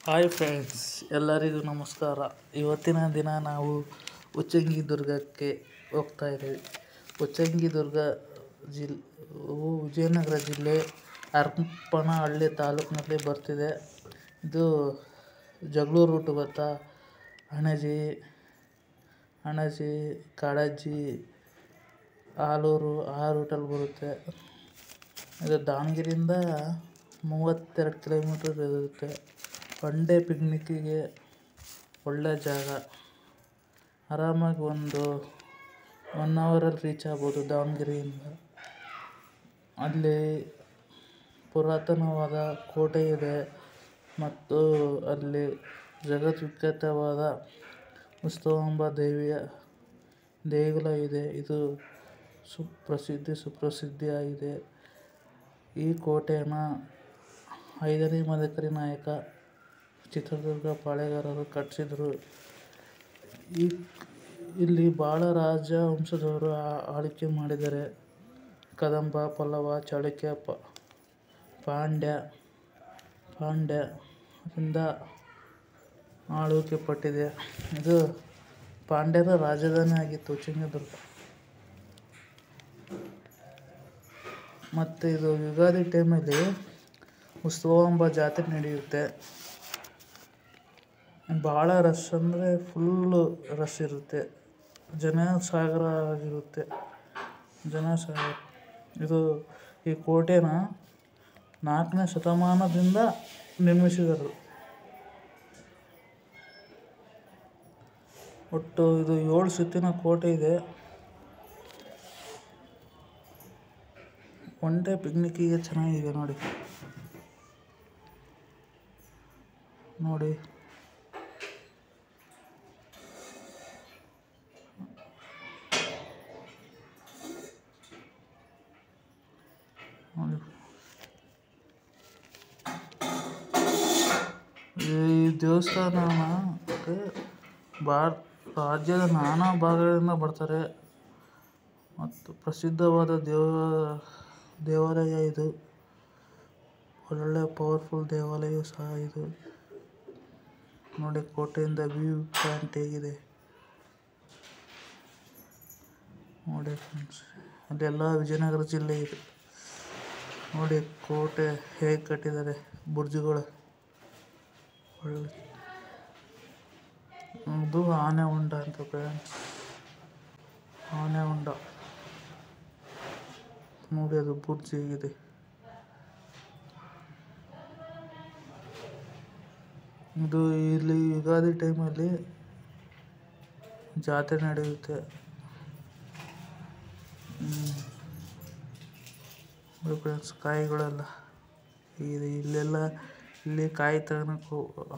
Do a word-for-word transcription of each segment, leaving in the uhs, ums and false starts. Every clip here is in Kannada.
ಹಾಯ್ ಫ್ರೆಂಡ್ಸ್, ಎಲ್ಲರಿಗೂ ನಮಸ್ಕಾರ. ಇವತ್ತಿನ ದಿನ ನಾವು ಉಚ್ಚಂಗಿದುರ್ಗಕ್ಕೆ ಹೋಗ್ತಾ ಇದ್ದೀವಿ. ಉಚ್ಚಂಗಿದುರ್ಗ ಜಿಲ್ ವಿಜಯನಗರ ಜಿಲ್ಲೆ ಹರಪನಹಳ್ಳಿ ತಾಲೂಕಿನಲ್ಲಿ ಬರ್ತಿದೆ. ಇದು ಜಗಳೂರು ರೂಟ್ ಗೊತ್ತಾ? ಅಣಜಿ ಅಣಜಿ ಕಾಳಜಿ ಆಲೂರು ಆ ರೂಟಲ್ಲಿ ಬರುತ್ತೆ. ಇದು ದಾವಣಗೆರೆಯಿಂದ ಮೂವತ್ತೆರಡು ಕಿಲೋಮೀಟರ್ ಇರುತ್ತೆ. ಒನ್ ಡೇ ಪಿಕ್ನಿಕ್ಕಿಗೆ ಒಳ್ಳೆ ಜಾಗ. ಆರಾಮಾಗಿ ಒಂದು ಒನ್ ಅವರಲ್ಲಿ ರೀಚ್ ಆಗ್ಬೋದು ದಾವಣಗೆರೆಯಿಂದ. ಅಲ್ಲಿ ಪುರಾತನವಾದ ಕೋಟೆ ಇದೆ ಮತ್ತು ಅಲ್ಲಿ ಜಗದ್ವಿಖ್ಯಾತವಾದ ಉತ್ಸವಾಂಬ ದೇವಿಯ ದೇಗುಲ ಇದೆ. ಇದು ಸುಪ್ರಸಿದ್ಧಿ ಸುಪ್ರಸಿದ್ಧಿಯಾಗಿದೆ. ಈ ಕೋಟೆಯನ್ನು ಐದನೇ ಮದಕರಿ ನಾಯಕ ಚಿತ್ರದುರ್ಗ ಪಾಳೆಗಾರರು ಕಟ್ಟಿಸಿದರು. ಈ ಇಲ್ಲಿ ಭಾಳ ರಾಜ ವಂಶದವರು ಆಳ್ವಿಕೆ ಮಾಡಿದ್ದಾರೆ. ಕದಂಬ, ಪಲ್ಲವ, ಚಾಳುಕ್ಯ, ಪಾಂಡ್ಯ ಪಾಂಡ್ಯರಿಂದ ಆಳ್ವಿಕೆ ಪಟ್ಟಿದೆ. ಇದು ಪಾಂಡ್ಯರ ರಾಜಧಾನಿ ಆಗಿತ್ತು ಉಚ್ಚಂಗಿದುರ್ಗ. ಮತ್ತು ಇದು ಯುಗಾದಿ ಟೈಮಲ್ಲಿ ಉತ್ಸವಾಂಬ ಜಾತ್ರೆ ನಡೆಯುತ್ತೆ. ಭಾಳ ರಶ್ ಅಂದರೆ ಫುಲ್ಲು ರಶ್ ಇರುತ್ತೆ. ಜನ ಸಾಗರ ಆಗಿರುತ್ತೆ ಜನ ಸಾಗರ. ಇದು ಈ ಕೋಟೆನ ನಾಲ್ಕನೇ ಶತಮಾನದಿಂದ ನಿರ್ಮಿಸಿದರು. ಒಟ್ಟು ಇದು ಏಳು ಸುತ್ತಿನ ಕೋಟೆ ಇದೆ. ಒನ್ ಡೇ ಪಿಕ್ನಿಕ್ಕಿಗೆ ಚೆನ್ನಾಗಿದೆ ನೋಡಿ ನೋಡಿ ಈ ದೇವಸ್ಥಾನಕ್ಕೆ ಭಾರ ರಾಜ್ಯದ ನಾನಾ ಭಾಗಗಳಿಂದ ಬರ್ತಾರೆ. ಮತ್ತು ಪ್ರಸಿದ್ಧವಾದ ದೇವ ದೇವಾಲಯ ಇದು. ಒಳ್ಳೆ ಪವರ್ಫುಲ್ ದೇವಾಲಯ ಸಹ ಇದು. ನೋಡಿ ಕೋಟೆಯಿಂದ ವ್ಯೂ ಪಾಯಿಂಟ್ ಹೇಗಿದೆ ನೋಡಿ ಫ್ರೆಂಡ್ಸ್. ಅಲ್ಲೆಲ್ಲ ವಿಜಯನಗರ ಜಿಲ್ಲೆ ಇದೆ. ನೋಡಿ ಕೋಟೆ ಹೇಗೆ ಕಟ್ಟಿದ್ದಾರೆ, ಬುರ್ಜುಗಳು. ಒಳ್ಳೆ ಇದು ಆನೆ ಹೊಂಡ ಅಂತ ಫ್ರೆಂಡ್ಸ್. ಆನೆ ಹೊಂಡ ನೋಡಿ, ಅದು ಬುರ್ಜ್ ಹೇಗಿದೆ. ಇದು ಇಲ್ಲಿ ಯುಗಾದಿ ಟೈಮಲ್ಲಿ ಜಾತ್ರೆ ನಡೆಯುತ್ತೆ. ಫ್ರೆಂಡ್ಸ್, ಕಾಯಿಗಳೆಲ್ಲ ಇದೆ. ಇಲ್ಲೆಲ್ಲ ಇಲ್ಲಿ ಕಾಯಿ ತಗೊಳಕ್ಕೆ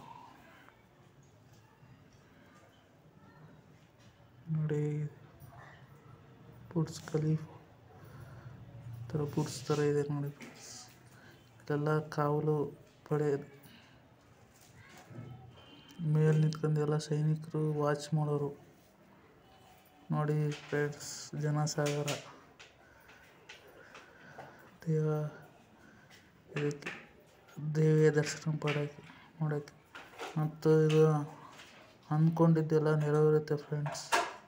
ನೋಡಿ. ಬುರ್ಜ್ ಖಲೀಫಾ ಥರ ಬುರ್ಜ್ ಥರ ಇದೆ ನೋಡಿ. ಇಲ್ಲೆಲ್ಲ ಕಾವಲು ಪಡೆ ಮೇಲೆ ನಿಂತ್ಕೊಂಡು ಎಲ್ಲ ಸೈನಿಕರು ವಾಚ್ ಮಾಡೋರು ನೋಡಿ ಫ್ರೆಂಡ್ಸ್. ಜನಸಾಗರ ದೇವ ಇದಕ್ಕೆ ದೇವಿಯ ದರ್ಶನ ಪಡೋಕ್ಕೆ ನೋಡೋಕ್ಕೆ. ಮತ್ತು ಇದು ಅಂದ್ಕೊಂಡಿದ್ದೆಲ್ಲ ನೆರವೇರುತ್ತೆ ಫ್ರೆಂಡ್ಸ್.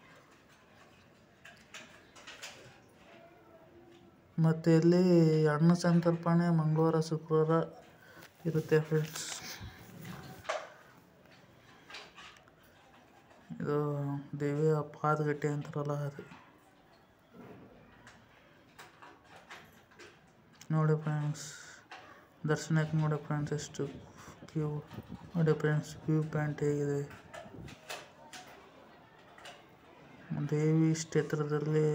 ಮತ್ತು ಇಲ್ಲಿ ಅನ್ನ ಸಂತರ್ಪಣೆ ಮಂಗಳವಾರ ಶುಕ್ರವಾರ ಇರುತ್ತೆ ಫ್ರೆಂಡ್ಸ್. ಇದು ದೇವಿಯ ಪಾದಗಟ್ಟೆ ಅಂತಾರಲ್ಲ ಅದು ನೋಡಿ ಫ್ರೆಂಡ್ಸ್. ದರ್ಶನಕ್ಕೆ ನೋಡಿ ಫ್ರೆಂಡ್ಸ್ ಎಷ್ಟು ಕ್ಯೂ ನೋಡಿ ಫ್ರೆಂಡ್ಸ್. ವ್ಯೂ ಪಾಯಿಂಟ್ ಹೇಗಿದೆ. ದೇವಿ ಇಷ್ಟು ಎತ್ತರದಲ್ಲಿ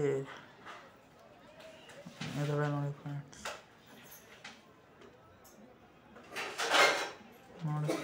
ಇದ್ದಾಳೆ ನೋಡಿ ಫ್ರೆಂಡ್ಸ್ ನೋಡಿ.